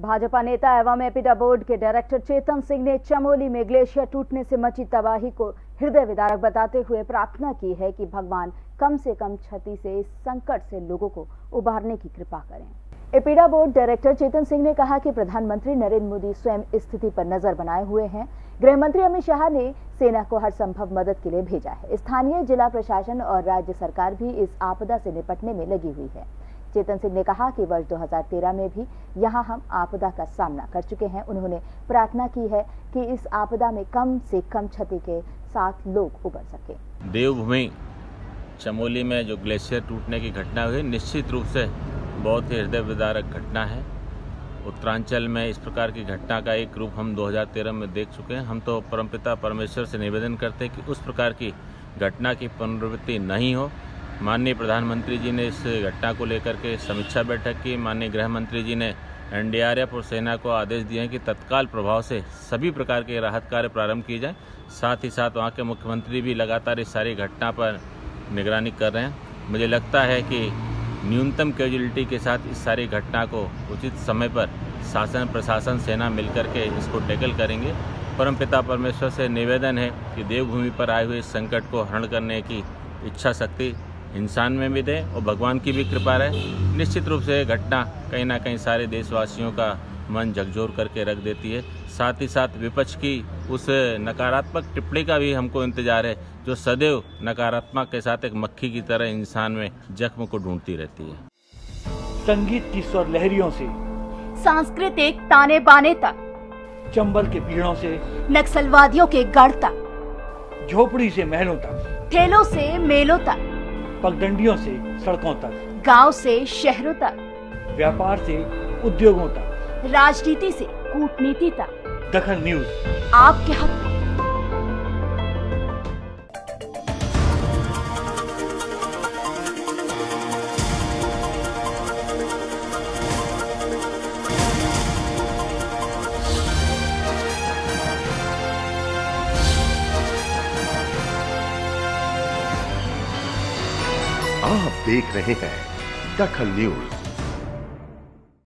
भाजपा नेता एवं APEDA board के डायरेक्टर चेतन सिंह ने चमोली में ग्लेशियर टूटने से मची तबाही को हृदय विदारक बताते हुए प्रार्थना की है कि भगवान कम से कम क्षति से इस संकट से लोगों को उबारने की कृपा करें। APEDA board director Chetan Singh ने कहा कि प्रधानमंत्री नरेंद्र मोदी स्वयं इस स्थिति पर नजर बनाए हुए हैं। गृह मंत्री अमित शाह ने सेना को हर संभव मदद के लिए भेजा है। स्थानीय जिला प्रशासन और राज्य सरकार भी इस आपदा से निपटने में लगी हुई है। चेतन सिंह ने कहा कि वर्ष 2013 में भी यहां हम आपदा का सामना कर चुके हैं। उन्होंने प्रार्थना की है कि इस आपदा में कम से कम क्षति के साथ लोग उबर सके। देवभूमि चमोली में जो ग्लेशियर टूटने की घटना हुई, निश्चित रूप से बहुत ही हृदय विदारक घटना है। उत्तरांचल में इस प्रकार की घटना का एक रूप हम 2013 में देख चुके हैं। हम तो परमपिता परमेश्वर से निवेदन करते हैं कि उस प्रकार की घटना की पुनरावृत्ति नहीं हो। माननीय प्रधानमंत्री जी ने इस घटना को लेकर के समीक्षा बैठक की। माननीय गृह मंत्री जी ने एनडीआरएफ और सेना को आदेश दिए हैं कि तत्काल प्रभाव से सभी प्रकार के राहत कार्य प्रारंभ किए जाएं। साथ ही साथ वहां के मुख्यमंत्री भी लगातार इस सारी घटना पर निगरानी कर रहे हैं। मुझे लगता है कि न्यूनतम कैजुअलिटी के साथ इस सारी घटना को उचित समय पर शासन प्रशासन सेना मिलकर के इसको टैकल करेंगे। परमपिता परमेश्वर से निवेदन है कि देवभूमि पर आए हुए इस संकट को हरण करने की इच्छा शक्ति इंसान में भी दे और भगवान की भी कृपा रहे। निश्चित रूप से घटना कहीं ना कहीं सारे देशवासियों का मन झकझोर करके रख देती है। साथ ही साथ विपक्ष की उस नकारात्मक टिप्पणी का भी हमको इंतजार है, जो सदैव नकारात्मक के साथ एक मक्खी की तरह इंसान में जख्म को ढूंढती रहती है। संगीत की स्वर लहरियों से सांस्कृतिक ताने बाने तक, चंबल के पीड़ों से नक्सलवादियों के गढ़ तक, झोपड़ी से महलों तक, ठेलों से मेलों तक, पगडंडियों से सड़कों तक, गांव से शहरों तक, व्यापार से उद्योगों तक, राजनीति से कूटनीति तक, दखल न्यूज आपके हक में। आप देख रहे हैं दखल न्यूज।